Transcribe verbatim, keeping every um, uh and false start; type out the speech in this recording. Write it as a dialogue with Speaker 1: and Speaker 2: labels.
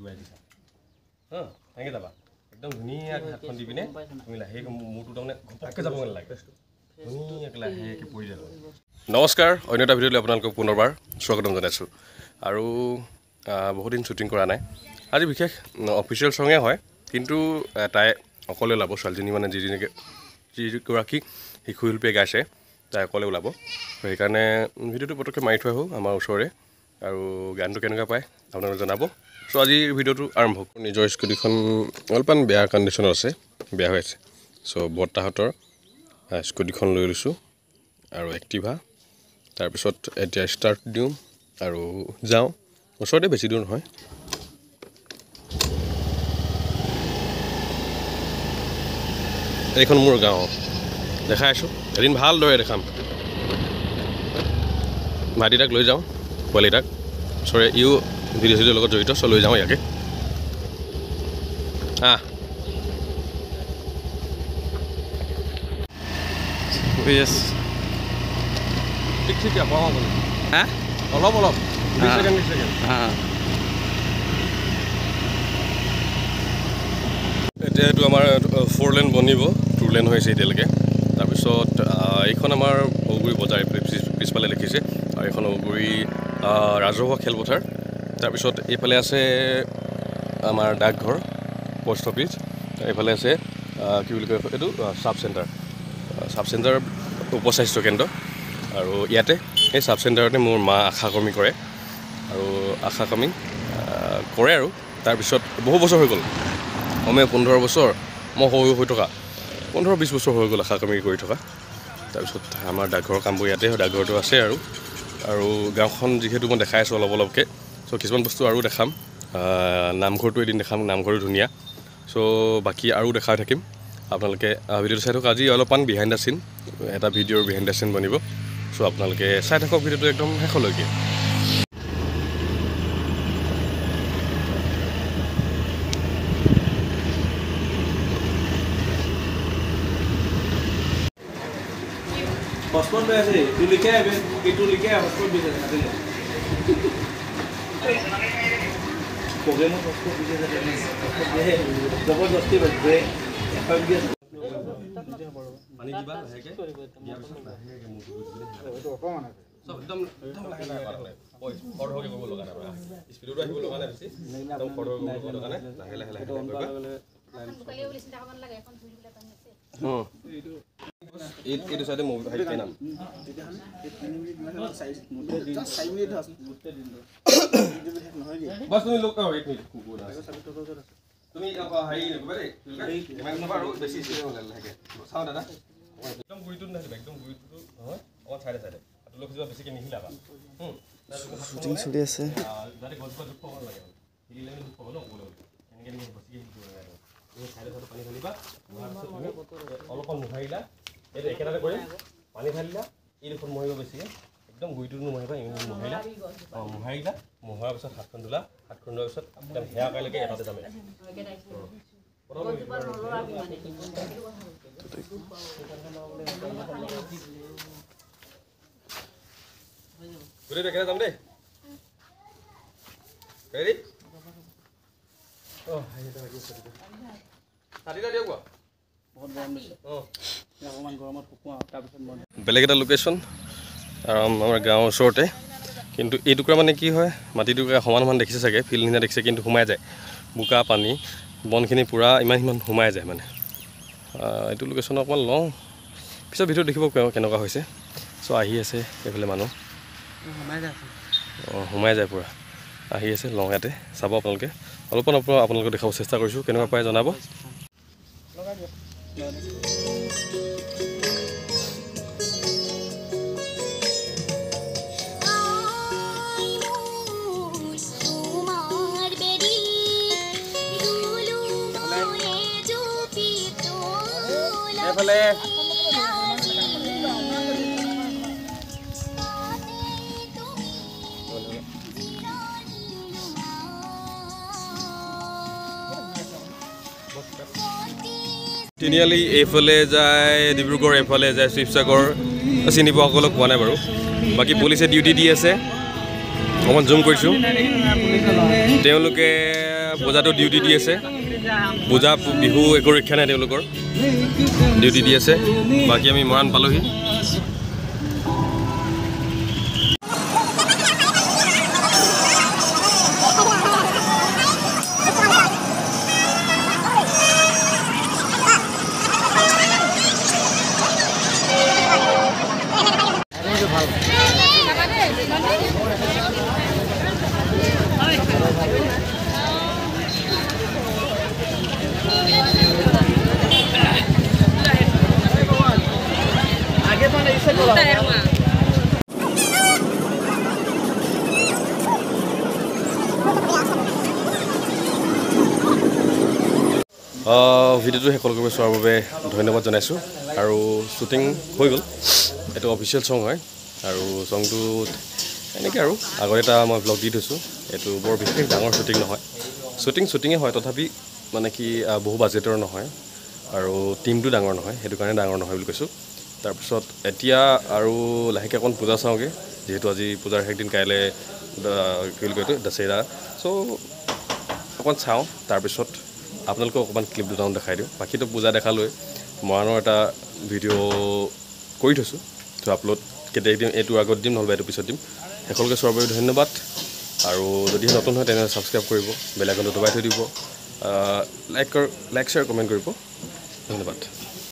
Speaker 1: উদুৱাই দিছা হা এনেকৈ যাবা একদম ধুনীয়াকৈ হাতখন দি পিনে তুমি লাহেকৈ মূৰটো তাৰমানে ঘপককৈ যাব নালাগে ধুনীয়াকৈ লাহেকৈ পৰি যাব নমস্কাৰ অন্য এটা ভিডিঅ'লৈ আপোনালোকক পুনৰবাৰ স্বাগতম জনাইছোঁ আৰু বহুত দিন শ্বুটিং কৰা নাই আজি বিশেষ অফিচিয়েল ছঙে হয় কিন্তু তাই অকলে ওলাব ছোৱালীজনী মানে যিজনীকে যিগৰাকী শিশুশিল্পীয়ে গাইছে তাই অকলে ওলাব সেইকাৰণে ভিডিঅ'টো পটককৈ মাৰি থৈ আহোঁ আমাৰ ওচৰৰে আৰু গানটো কেনেকুৱা পায় আপোনালোকে জনাব চ' আজিৰ ভিডিঅ'টো আৰম্ভ কৰোঁ নিজৰ স্কুটিখন অলপমান বেয়া কণ্ডিশ্যনত আছে বেয়া হৈ আছে চ' বৰ্তাহঁতৰ স্কুটিখন লৈ লৈছোঁ আৰু এক্টিভা তাৰপিছত এতিয়া ষ্টাৰ্ট দিওঁ আৰু যাওঁ ওচৰতে বেছি দূৰ নহয় এইখন মোৰ গাঁও দেখাই আছোঁ এদিন ভালদৰে দেখাম ভাইটিটাক লৈ যাওঁ পোৱালিটাক ওচৰে ইও ভিডিঅ' চিডিঅ'ৰ লগত জড়িত চ' লৈ যাওঁ ইয়াকে আহ ঠিক ঠিক হা অলপ অলপ বিশ ছেকেণ্ড বিশ ছেকেণ্ড এতিয়া এইটো আমাৰ ফ'ৰ লেন বনিব টু লেন হৈছে এতিয়ালৈকে তাৰপিছত এইখন আমাৰ ঔগুৰি বজাৰ পিছফালে লিখিছে আৰু এইখন ঔগুৰি ৰাজহুৱা খেলপথাৰ তাৰপিছত এইফালে আছে আমাৰ ডাকঘৰ পোষ্ট অফিচ এইফালে আছে কি বুলি কয় এইটো চাব চেণ্টাৰ চাব চেণ্টাৰ উপস্বাস্থ্য কেন্দ্ৰ আৰু ইয়াতে সেই চাব চেণ্টাৰতে মোৰ মা আশা কৰ্মী কৰে আৰু আশা কৰ্মী কৰে আৰু তাৰপিছত বহু বছৰ হৈ গ'ল কমে পোন্ধৰ বছৰ মই সৰু হৈ থকা পোন্ধৰ বিছ বছৰ হৈ গ'ল আশা কৰ্মী কৰি থকা তাৰপিছত আমাৰ ডাকঘৰৰ কামবোৰ ইয়াতে ডাকঘৰটো আছে আৰু আৰু গাঁওখন যিহেতু মই দেখাই আছোঁ অলপ অলপকৈ চ' কিছুমান বস্তু আৰু দেখাম নামঘৰটো এদিন দেখাম নামঘৰটো ধুনীয়া চ' বাকী আৰু দেখাই থাকিম আপোনালোকে ভিডিঅ'টো চাই থাকক আজি অলপমান বিহাইণ্ড দ্য চিন এটা ভিডিঅ'ৰ বিহাইণ্ড দ্য চিন বনিব চ' আপোনালোকে চাই থাকক ভিডিঅ'টো একদম শেষলৈকে
Speaker 2: हॉटस्पॉट पे ऐसे तू लिखे है कि तू लिखे है हॉटस्पॉट भी देना है प्रॉब्लम हॉटस्पॉट भी देना है ये जबरदस्ती बज रहे एफएम के पानी की बात है के या सब है के मुंह तो कौन है सब एकदम एकदम लागे लागे बात है ओए फॉर हो के बोल लगा ना स्पीड रो ही बोल लगा ना बेसी एकदम फॉर हो के बोल लगा ना लागे लागे लागे पहले बोले चिंता करन लगे এখন ধুই দিলে পানি আছে হুম এই এই সাইডে মুভ হাইট কেনাম তেতিয়া হলে এই তিনি মিনিট মানে সাইজ মুতে দিন চাৰি মিনিট আছে মুতে দিন নহয় কি বস তুমি লোক কাও এক মিনিট কুকুৰা তুমি হাই নকবা রে ইমান নবা আৰু বেছি চিৰে হলে লাগে চাও দাদা একদম গুইটো নাই একদম গুইটো নহয় অন সাইডে সাইডে আৰু লোক যোৱা বেছিকে নিহিলাবা হুম শুটিং চলি আছে দাদা গছ গছ দুখ লাগে হিলিলে দুখ হ'ব ন ওলো এনেকে এনেকে বসি হিলি এই সাইডে সাইডে পানী ঢালিবা অলপমান মুহাইলা এই একেটাতে কৰি পানী ঢালিলা এই দেখোন মহিব বেছিকে একদম গুইটো নুমাইবা ইমান মুহাইলা অ মুহাইলা মুহাৰ পিছত হাতখন ধুলা হাতখন ধোৱাৰ পিছত একদম হেয়া কাইলৈকে এটাতে যামে গুৰি দেখে যাম দেই ৰেডি অ হাইটা লাগি আছে সাদিটা দিও কোৱা বহুত গৰম দিছে অ অকমান গৰমত শুকুৱা তাৰপিছত মই বেলেগ এটা লোকেশ্যন আমাৰ গাঁৱৰ ওচৰতে কিন্তু এই টুকুৰা মানে কি হয় মাটি টুকুৰা সমান সমান দেখিছে চাগে ফিল্ড নিচিনা দেখিছে কিন্তু সোমাই যায় বোকা পানী বনখিনি পূৰা ইমান সিমান সোমাই যায় মানে এইটো লোকেশ্যন অকণমান লওঁ পিছত ভিডিঅ' দেখিব কেনেকুৱা হৈছে চ' আহি আছে এইফালে মানুহ সোমাই যায় অঁ সোমাই যায় পূৰা আহি আছে লওঁ ইয়াতে চাব আপোনালোকে অলপমান আপোনালোকে দেখাব চেষ্টা কৰিছোঁ কেনেকুৱা পায় জনাব এইফালে তিনিআলি এইফালে যায় ডিব্ৰুগড় এইফালে যায় শিৱসাগৰ চিনি পোৱাসকলক পোৱা নাই বাৰু বাকী পুলিচে ডিউটি দি আছে অকণমান জুম কৰিছোঁ
Speaker 1: তেওঁলোকে পূজাটো ডিউটি দি আছে পূজা বিহু একো ৰক্ষা নাই তেওঁলোকৰ ডিউটি দি আছে বাকী আমি মৰাণ পালোহি ভিডিঅ'টো শেষলৈকে চোৱাৰ বাবে ধন্যবাদ জনাইছোঁ আৰু শ্বুটিং হৈ গ'ল এইটো অফিচিয়েল ছং হয় আৰু ছংটোত এনেকৈ আৰু আগত এটা মই ব্লগ দি থৈছোঁ এইটো বৰ বিশেষ ডাঙৰ শ্বুটিং নহয় শ্বুটিং শ্বুটিঙে হয় তথাপি মানে কি বহু বাজেটৰ নহয় আৰু টিমটো ডাঙৰ নহয় সেইটো কাৰণে ডাঙৰ নহয় বুলি কৈছোঁ তাৰপিছত এতিয়া আৰু লাহেকৈ অকণ পূজা চাওঁগৈ যিহেতু আজি পূজাৰ একদিন কাইলৈ কি বুলি কয় এইটো দশেৰা চ' অকণ চাওঁ তাৰপিছত আপোনালোকক অকণমান ক্লিপ দুটামান দেখাই দিওঁ বাকীটো পূজা দেখালৈ মৰাণৰ এটা ভিডিঅ' কৰি থৈছোঁ তো আপলোড কেতিয়া দিম এইটো আগত দিম নহ'লে এইটো পিছত দিম শেষলৈকে চোৱাৰ বাবে ধন্যবাদ আৰু যদি নতুন হয় তেনেহ'লে ছাবস্ক্ৰাইব কৰিব বেল আইকনটো দবাই থৈ দিব লাইক লাইক শ্বেয়াৰ কমেণ্ট কৰিব ধন্যবাদ